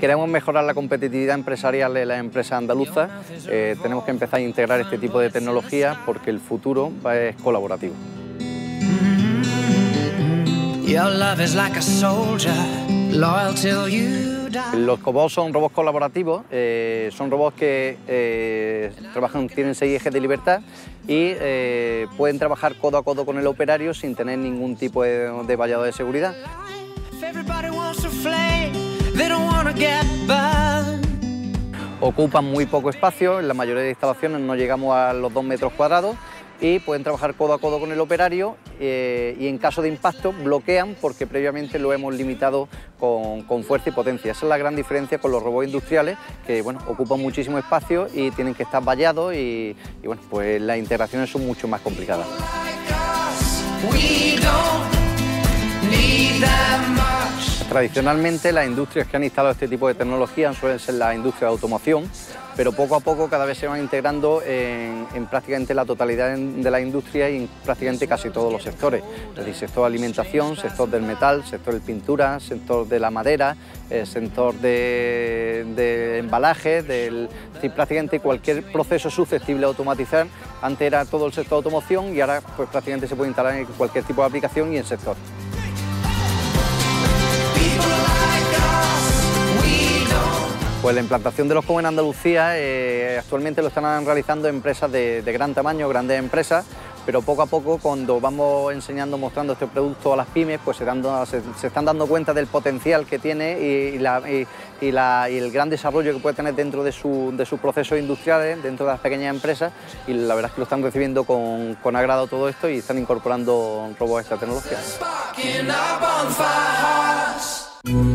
queremos mejorar la competitividad empresarial de las empresas andaluzas, tenemos que empezar a integrar este tipo de tecnologías porque el futuro es colaborativo. Los cobots son robots colaborativos, son robots que tienen 6 ejes de libertad y pueden trabajar codo a codo con el operario sin tener ningún tipo de vallado de seguridad. Ocupan muy poco espacio, en la mayoría de instalaciones no llegamos a los 2 metros cuadrados y pueden trabajar codo a codo con el operario y en caso de impacto bloquean porque previamente lo hemos limitado con fuerza y potencia. Esa es la gran diferencia con los robots industriales que bueno, ocupan muchísimo espacio y tienen que estar vallados y bueno, pues las integraciones son mucho más complicadas. Tradicionalmente las industrias que han instalado este tipo de tecnología suelen ser la industria de automoción, pero poco a poco cada vez se van integrando en prácticamente la totalidad de la industria y en prácticamente casi todos los sectores. Es decir, sector de alimentación, sector del metal, sector de pintura, sector de la madera, sector de embalaje, es decir, prácticamente cualquier proceso susceptible de automatizar. Antes era todo el sector de automoción y ahora pues prácticamente se puede instalar en cualquier tipo de aplicación y en sector. Pues la implantación de los cobots en Andalucía actualmente lo están realizando empresas de gran tamaño, grandes empresas, pero poco a poco cuando vamos enseñando, mostrando este producto a las pymes, pues se están dando cuenta del potencial que tiene y el gran desarrollo que puede tener dentro de sus procesos industriales, dentro de las pequeñas empresas, y la verdad es que lo están recibiendo con agrado todo esto y están incorporando robots a esta tecnología.